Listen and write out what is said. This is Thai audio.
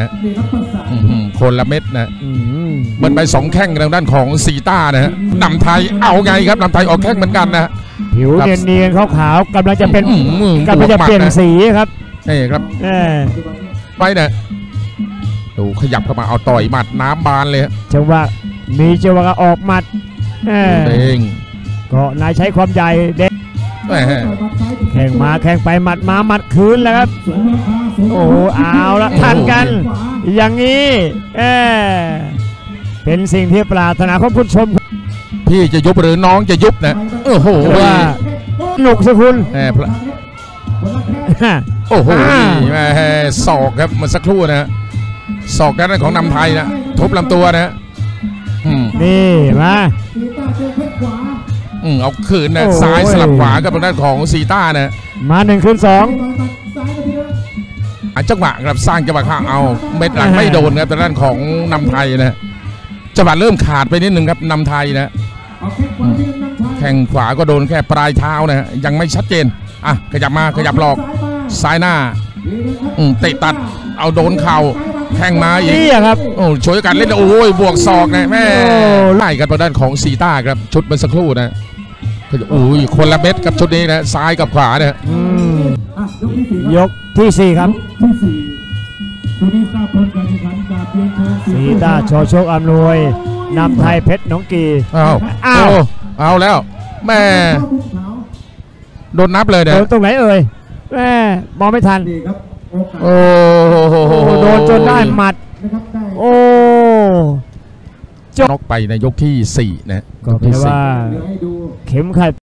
คนละเม็ดนะมันไป2 แข้งทางด้านของซีต้านะฮะนำไทยเอาไงครับนำไทยออกแข้งเหมือนกันนะผิวเนียนๆขาวๆกำลังจะเป็นกำลังจะเปลี่ยนสีครับนี่ครับไปนะดูขยับเข้ามาเอาต่อยหมัดน้ำบานเลยจังหวะมีจังหวะออกหมัดเองก็นายใช้ความใหญ่เด็กแข่งมาแข่งไปหมัดมาหมัดคืนแล้วครับโอ้เอาละทันกันอย่างนี้เป็นสิ่งที่ปรารถนาของผู้ชมพี่จะยุบหรือน้องจะยุบนะโอ้โหว่าหนุกสิคุณโอ้โหศอกครับมันสักครู่นะศอกด้านของนำไทยนะทุบลำตัวนะนี่มาเอาคืนนะซ้ายสลับขวากับทางด้านของซีต้านะมา1 คืน 2 จังหวะครับสร้างจังหวะข้างเอาเม็ดหลังไม่โดนครับทางด้านของนำไทยนะจังหวะเริ่มขาดไปนิดนึงครับนำไทยนะแข้งขวาก็โดนแค่ปลายเท้านะยังไม่ชัดเจนขยับมาขยับหลอกซ้ายหน้าเตะตัดเอาโดนเข่าแข้งมาอีกครับโอ้ช่วยกันเล่นโอ้ยบวกศอกนะแม่ไล่กันทางด้านของซีต้าครับชุดเมื่อสักครู่นะโอ้ยคนละเม็ดกับชุดนี้นะซ้ายกับขวาเนี่ยยกที่4ครับซีต้าโชโชคอำนวยนำไทยเพชรหนองกีเอาแล้วแม่โดนนับเลยเนี่ยตรงไหนเอ่ยแม่มองไม่ทันโอ้โดนจนได้หมัดโอ้น็อกไปในยกที่4นะก็แปลว่าเข็มขัด